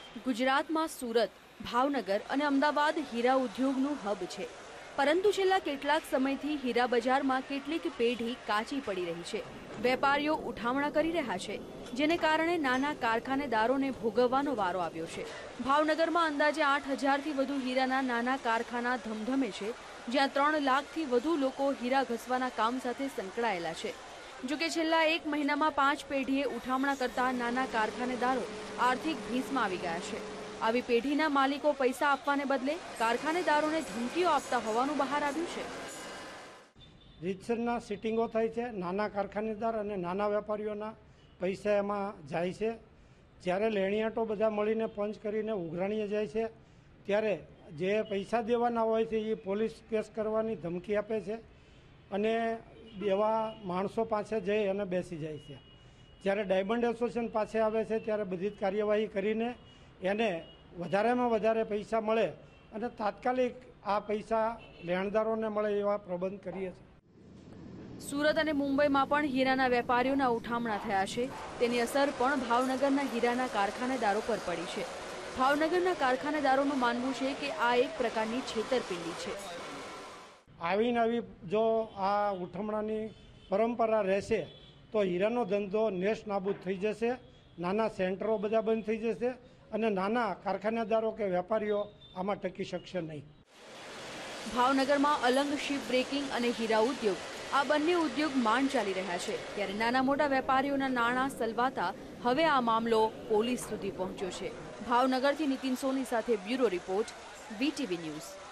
ગુજરાતમાં સુરત, ભાવનગર અને અમદાવાદ હીરા ઉદ્યોગનું હબ છે, પરંતુ છેલ્લા કેટલાક સમયથી હીરા બજારમાં કેટલીક પેઢી કાચી પડી રહી છે। વેપારીઓ ઉઠામણા કરી રહ્યા છે, જેને કારણે નાના કારખાનેદારોને ભોગવવાનો વારો આવ્યો છે। ભાવનગરમાં અંદાજે 8,000થી વધુ હીરાના નાના કારખાના ધમધમે છે, જ્યાં 3 લાખથી વધુ લોકો હીરા ઘસવાના કામ સાથે સંકળાયેલા છે। જો કે છેલ્લા 1 મહિનામાં 5 પેઢીએ ઉઠામણા કરતા નાના કારખાનેદારો આર્થિક ભીસમાં આવી ગયા છે। આવી પેઢીના માલિકો પૈસા આપવાને બદલે કારખાનેદારોને ધમકીઓ આપતા હોવાનું બહાર આવ્યું છે। રીતસરના સિટિંગો થાય છે, નાના કારખાનેદાર અને નાના વેપારીઓના પૈસા એમાં જાય છે। જ્યારે લેણિયાટો બધા મળીને પંચ કરીને ઉઘરાણીએ જાય છે, ત્યારે જે પૈસા દેવાના હોય છે એ પોલીસ કેસ કરવાની ધમકી આપે છે અને એવા માણસો પાસે જઈ અને બેસી જાય છે। જ્યારે ડાયમંડ એસોસિએશન પાસે આવે છે ત્યારે બધી જ કાર્યવાહી કરીને એને વધારેમાં વધારે પૈસા મળે અને તાત્કાલિક આ પૈસા લેણદારોને મળે એવા પ્રબંધ કરીએ છીએ। સુરત અને મુંબઈમાં પણ હીરાના વેપારીઓના ઉઠામણા થયા છે, તેની અસર પણ ભાવનગરના હીરાના કારખાનેદારો પર પડી છે। ભાવનગરના કારખાનેદારોનું માનવું છે કે આ એક પ્રકારની છેતરપિંડી છે। આવી જો આ ઉઠમણાની પરંપરા રહેશે તો હીરાનો ધંધો નેશ નાબૂદ થઈ જશે, નાના સેન્ટરો બધા બંધ થઈ જશે અને નાના કારખાનેદારો કે વેપારીઓ આમાં ટકી શકશે નહીં। ભાવનગરમાં અલંગ શિપ બ્રેકિંગ અને હીરા ઉદ્યોગ આ બંને ઉદ્યોગ માંડ ચાલી રહ્યા છે, ત્યારે નાના મોટા વેપારીઓના નાણાં સલવાતા હવે આ મામલો પોલીસ સુધી પહોંચ્યો છે। ભાવનગરથી નીતિન સોની સાથે બ્યુરો રિપોર્ટ, VTV ન્યૂઝ।